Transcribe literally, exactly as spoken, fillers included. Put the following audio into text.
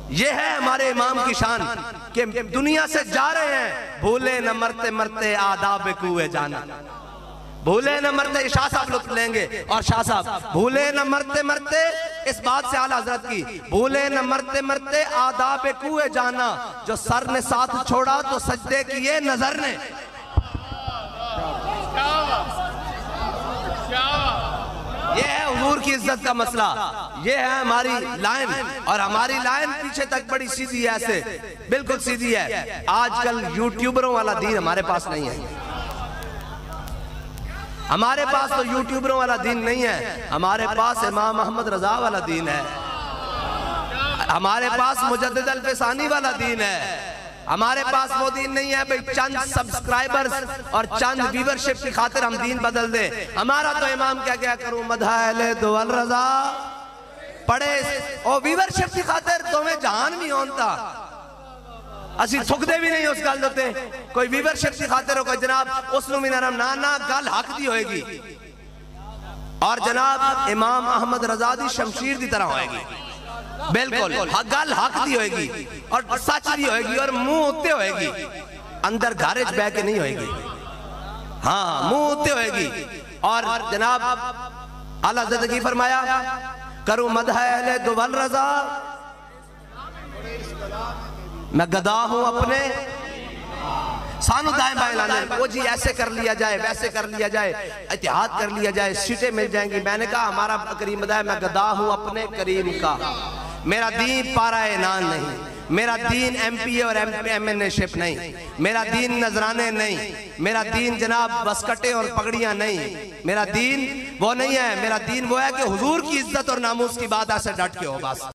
ये है हमारे इमाम की शान कि दुनिया से जा रहे हैं, भूले न मरते मरते आदाब कुए जाना, भूले न मरते। शाह साहब लुत्फ लेंगे और शाह साहब भूले न मरते मरते, इस बात से आला हजरत की, भूले न मरते मरते आदाब कुए जाना, जो सर ने साथ छोड़ा तो सजदे किए नजर ने। ये है हुजूर की इज्जत का मसला, ये है हमारी लाइन, और हमारी लाइन पीछे तक बड़ी सीधी है, ऐसे बिल्कुल सीधी है। आजकल यूट्यूबरों वाला दीन हमारे पास नहीं है, हमारे पास तो यूट्यूबरों वाला दीन नहीं है, हमारे पास इमाम अहमद रजा वाला दीन है, हमारे पास मुजद्दिद अल-फ़सानी वाला दीन है। हमारे पास वो दीन नहीं है भाई चंद सब्सक्राइबर्स और चंद व्यूवरशिप की खातिर हम दीन बदल दे। हमारा तो इमाम क्या क्या करूं मदहले दुअल रजा पढ़े और व्यूवरशिप की खातिर तुम्हें जहान भी होता असी थुकदे भी नहीं उस गल दे, कोई व्यूवरशिप की खातिर हो कोई जनाब उसनु भी नरम ना ना गल हक दी होएगी, और जनाब इमाम अहमद रजा दी शमशीर की तरह होएगी, बिल्कुल गल हक दी होएगी और सच दी होएगी और मुंह उत्ते होएगी, अंदर घर च बह के नहीं होएगी, हाँ मुंह उत्ते होएगी। और जनाब आला हज़रत की फरमाया करूं मदह अहले दुअल रजा, मैं गदा हूं अपने, सानू दाएं बाएं लाने वो जी ऐसे कर लिया जाए वैसे कर लिया जाए, इतिहाद कर लिया जाए, सीटें मिल जाएंगी। मैंने कहा हमारा करीम बदा है, मैं गदा हूं अपने करीम का, मेरा दीन पारा एनान नहीं, मेरा दीन एमपीए और एमएनए शिप नहीं, मेरा दीन नजराने नहीं, मेरा दीन जनाब बसकटे और पगड़ियां नहीं, मेरा दीन वो नहीं है। मेरा दीन वो है कि हुजूर की इज्जत और नामूस की बात ऐसे डट के हो बस।